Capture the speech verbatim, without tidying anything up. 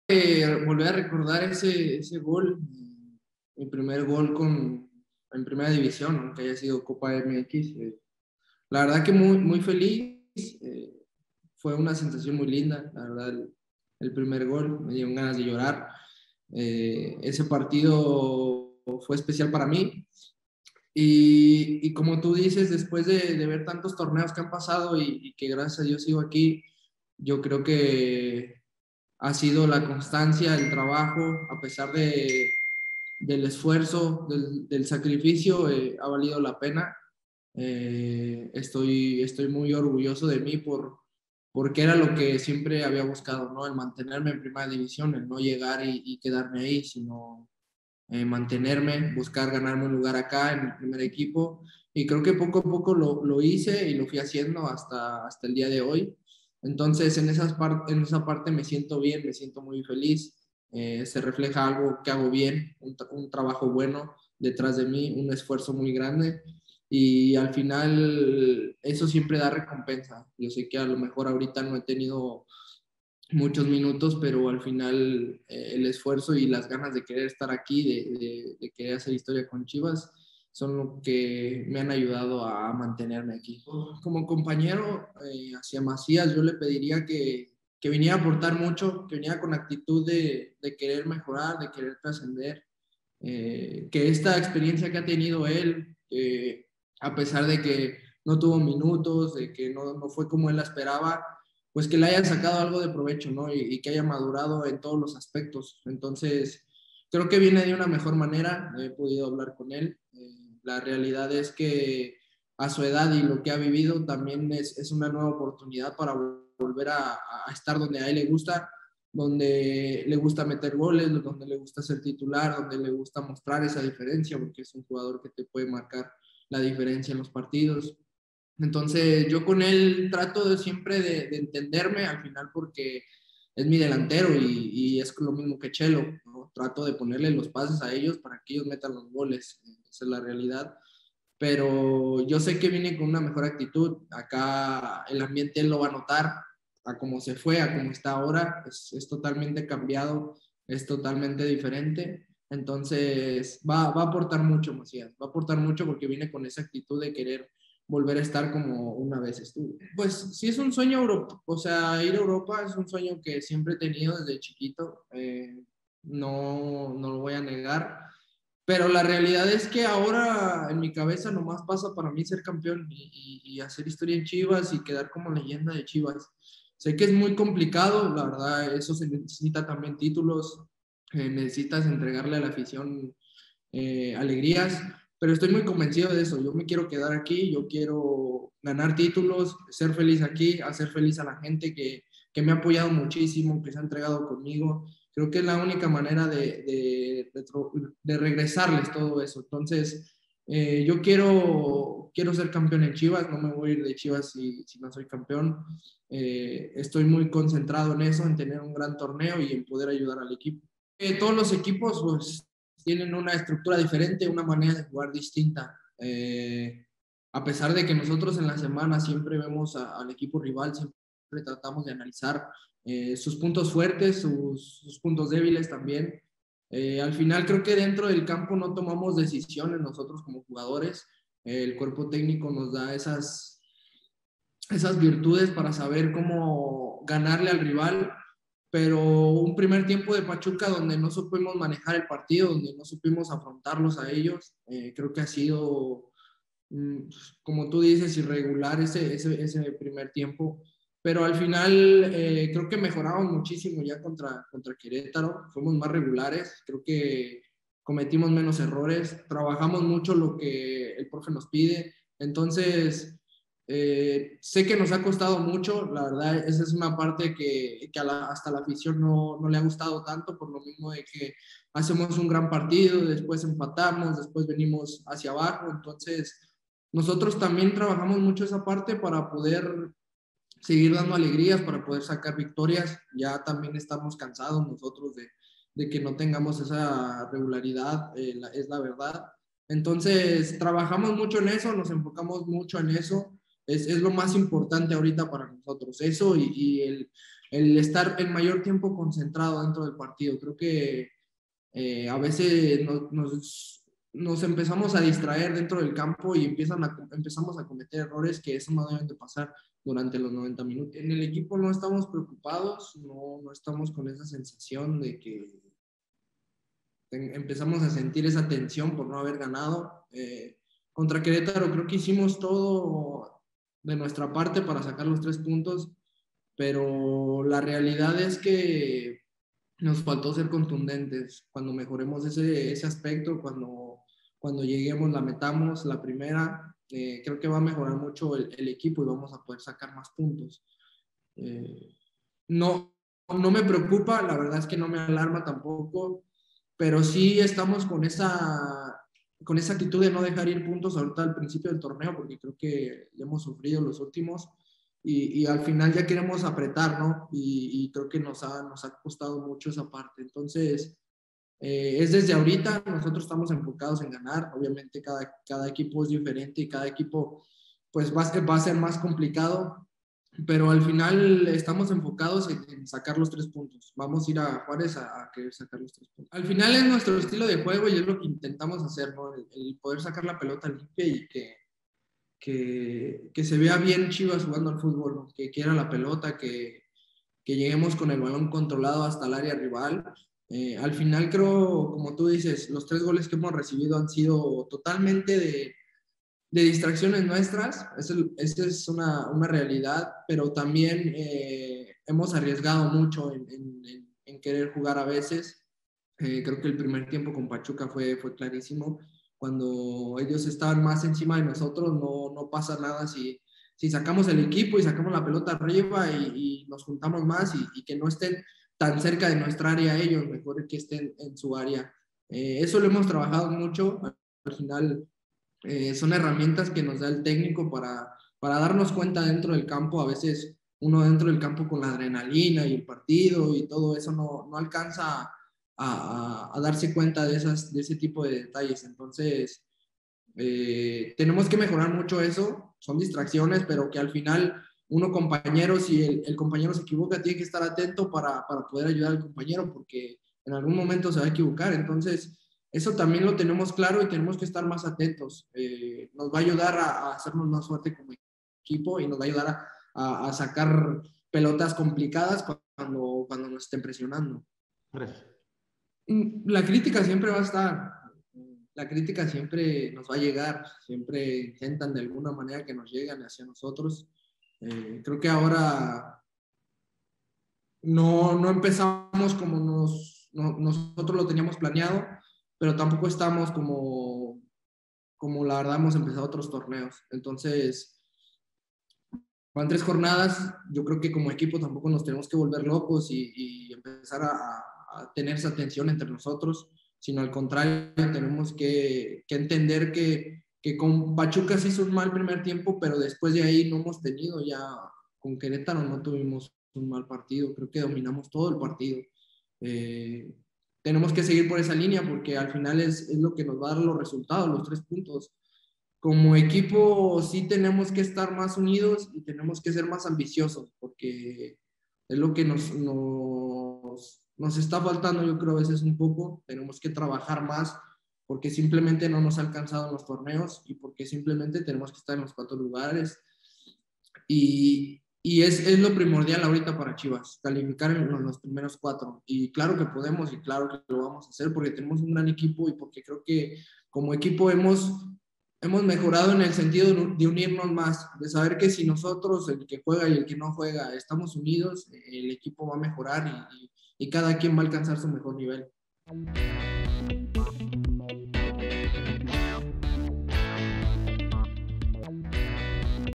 Eh, volver a recordar ese, ese gol, mi primer gol con, en primera división, aunque haya sido Copa M X. Eh, la verdad que muy, muy feliz, eh, fue una sensación muy linda, la verdad, el, el primer gol, me dieron ganas de llorar. Eh, ese partido fue especial para mí y, y como tú dices, después de, de ver tantos torneos que han pasado y, y que gracias a Dios sigo aquí, yo creo que ha sido la constancia, el trabajo, a pesar de, del esfuerzo, del, del sacrificio, eh, ha valido la pena. Eh, estoy, estoy muy orgulloso de mí por, porque era lo que siempre había buscado, ¿no? El mantenerme en primera división, el no llegar y, y quedarme ahí, sino eh, mantenerme, buscar ganarme un lugar acá en el primer equipo. Y creo que poco a poco lo, lo hice y lo fui haciendo hasta, hasta el día de hoy. Entonces, en, esas part en esa parte me siento bien, me siento muy feliz. Eh, se refleja algo que hago bien, un, un trabajo bueno detrás de mí, un esfuerzo muy grande. Y al final, eso siempre da recompensa. Yo sé que a lo mejor ahorita no he tenido muchos minutos, pero al final eh, el esfuerzo y las ganas de querer estar aquí, de, de, de querer hacer historia con Chivas, son lo que me han ayudado a mantenerme aquí. Como compañero, eh, hacia Macías, yo le pediría que, que viniera a aportar mucho, que viniera con actitud de, de querer mejorar, de querer trascender, eh, que esta experiencia que ha tenido él, eh, a pesar de que no tuvo minutos, de que no, no fue como él la esperaba, pues que le haya sacado algo de provecho, ¿no? Y, y que haya madurado en todos los aspectos. Entonces, creo que viene de una mejor manera, he podido hablar con él. Eh, la realidad es que a su edad y lo que ha vivido también es, es una nueva oportunidad para volver a, a estar donde a él le gusta, donde le gusta meter goles, donde le gusta ser titular, donde le gusta mostrar esa diferencia, porque es un jugador que te puede marcar la diferencia en los partidos. Entonces yo con él trato de siempre de, de entenderme al final porque es mi delantero y, y es lo mismo que Chelo, ¿no? Trato de ponerle los pases a ellos para que ellos metan los goles, esa es la realidad. Pero yo sé que viene con una mejor actitud, acá el ambiente él lo va a notar, a cómo se fue, a cómo está ahora, es, es totalmente cambiado, es totalmente diferente. Entonces va, va a aportar mucho, Macías, va a aportar mucho porque viene con esa actitud de querer volver a estar como una vez estuvo. Pues sí es un sueño, Europa, o sea, ir a Europa es un sueño que siempre he tenido desde chiquito, eh, no, no lo voy a negar, pero la realidad es que ahora en mi cabeza nomás pasa para mí ser campeón y, y, y hacer historia en Chivas y quedar como leyenda de Chivas. Sé que es muy complicado, la verdad, eso se necesita también títulos, eh, necesitas entregarle a la afición eh, alegrías, pero estoy muy convencido de eso. Yo me quiero quedar aquí, yo quiero ganar títulos, ser feliz aquí, hacer feliz a la gente que, que me ha apoyado muchísimo, que se ha entregado conmigo. Creo que es la única manera de, de, de, de regresarles todo eso. Entonces, eh, yo quiero, quiero ser campeón en Chivas, no me voy a ir de Chivas si, si no soy campeón. Eh, estoy muy concentrado en eso, en tener un gran torneo y en poder ayudar al equipo. Eh, todos los equipos, pues, tienen una estructura diferente, una manera de jugar distinta. Eh, a pesar de que nosotros en la semana siempre vemos a, al equipo rival, siempre tratamos de analizar eh, sus puntos fuertes, sus, sus puntos débiles también. Eh, al final creo que dentro del campo no tomamos decisiones nosotros como jugadores. Eh, el cuerpo técnico nos da esas, esas virtudes para saber cómo ganarle al rival, pero un primer tiempo de Pachuca donde no supimos manejar el partido, donde no supimos afrontarlos a ellos, eh, creo que ha sido, mm, como tú dices, irregular ese, ese, ese primer tiempo, pero al final eh, creo que mejoramos muchísimo ya contra, contra Querétaro, fuimos más regulares, creo que cometimos menos errores, trabajamos mucho lo que el profe nos pide, entonces eh, sé que nos ha costado mucho, la verdad, esa es una parte que, que a la, hasta la afición no, no le ha gustado tanto, por lo mismo de que hacemos un gran partido, después empatamos, después venimos hacia abajo, entonces nosotros también trabajamos mucho esa parte para poder seguir dando alegrías, para poder sacar victorias, ya también estamos cansados nosotros de, de que no tengamos esa regularidad, eh, la, es la verdad. Entonces, trabajamos mucho en eso, nos enfocamos mucho en eso, es, es lo más importante ahorita para nosotros, eso y, y el, el estar el mayor tiempo concentrado dentro del partido. Creo que eh, a veces nos, nos, nos empezamos a distraer dentro del campo y empiezan a, empezamos a cometer errores que eso no deben de pasar durante los noventa minutos. En el equipo no estamos preocupados, no, no estamos con esa sensación de que empezamos a sentir esa tensión por no haber ganado. Eh, contra Querétaro creo que hicimos todo de nuestra parte para sacar los tres puntos, pero la realidad es que nos faltó ser contundentes. Cuando mejoremos ese, ese aspecto, cuando, cuando lleguemos, la metamos la primera, eh, creo que va a mejorar mucho el, el equipo y vamos a poder sacar más puntos. Eh, no, no me preocupa, la verdad es que no me alarma tampoco, pero sí estamos con esa, con esa actitud de no dejar ir puntos ahorita al principio del torneo, porque creo que ya hemos sufrido los últimos y, y al final ya queremos apretar, ¿no? Y, y creo que nos ha, nos ha costado mucho esa parte. Entonces, eh, es desde ahorita, nosotros estamos enfocados en ganar. Obviamente cada, cada equipo es diferente y cada equipo pues va, va a ser más complicado, pero al final estamos enfocados en, en sacar los tres puntos. Vamos a ir a Juárez a, a querer sacar los tres puntos. Al final es nuestro estilo de juego y es lo que intentamos hacer, ¿no? El, el poder sacar la pelota limpia y que, que, que se vea bien Chivas jugando al fútbol, ¿no? Que quiera la pelota, que, que lleguemos con el balón controlado hasta el área rival. Eh, al final creo, como tú dices, los tres goles que hemos recibido han sido totalmente de de distracciones nuestras, esa es una, una realidad, pero también eh, hemos arriesgado mucho en, en, en, querer jugar a veces. Eh, creo que el primer tiempo con Pachuca fue, fue clarísimo. Cuando ellos estaban más encima de nosotros, no, no pasa nada si, si sacamos el equipo y sacamos la pelota arriba y, y nos juntamos más y, y que no estén tan cerca de nuestra área ellos, mejor que estén en su área. Eh, eso lo hemos trabajado mucho. Al final, Eh, son herramientas que nos da el técnico para, para darnos cuenta dentro del campo. A veces uno dentro del campo con la adrenalina y el partido y todo eso no, no alcanza a, a, a darse cuenta de, esas, de ese tipo de detalles. Entonces, eh, tenemos que mejorar mucho eso. Son distracciones, pero que al final uno compañero, si el, el compañero se equivoca, tiene que estar atento para, para poder ayudar al compañero, porque en algún momento se va a equivocar. Entonces, eso también lo tenemos claro y tenemos que estar más atentos. Eh, nos va a ayudar a, a hacernos más fuerte como equipo y nos va a ayudar a, a, a sacar pelotas complicadas cuando, cuando nos estén presionando. Gracias. La crítica siempre va a estar. La crítica siempre nos va a llegar. Siempre intentan de alguna manera que nos lleguen hacia nosotros. Eh, creo que ahora no, no empezamos como nos, no, nosotros lo teníamos planeado, pero tampoco estamos como, como la verdad hemos empezado otros torneos. Entonces, van tres jornadas, yo creo que como equipo tampoco nos tenemos que volver locos y, y empezar a, a tener esa tensión entre nosotros, sino al contrario, tenemos que, que entender que, que con Pachuca se hizo un mal primer tiempo, pero después de ahí no hemos tenido ya, con Querétaro no tuvimos un mal partido, creo que dominamos todo el partido. Eh, tenemos que seguir por esa línea porque al final es, es lo que nos va a dar los resultados, los tres puntos. Como equipo sí tenemos que estar más unidos y tenemos que ser más ambiciosos porque es lo que nos, nos, nos está faltando, yo creo, a veces un poco. Tenemos que trabajar más porque simplemente no nos ha alcanzado en los torneos y porque simplemente tenemos que estar en los cuatro lugares. Y, y es, es lo primordial ahorita para Chivas, calificar en los primeros cuatro. Y claro que podemos y claro que lo vamos a hacer porque tenemos un gran equipo y porque creo que como equipo hemos, hemos mejorado en el sentido de unirnos más, de saber que si nosotros, el que juega y el que no juega, estamos unidos, el equipo va a mejorar y, y, y cada quien va a alcanzar su mejor nivel.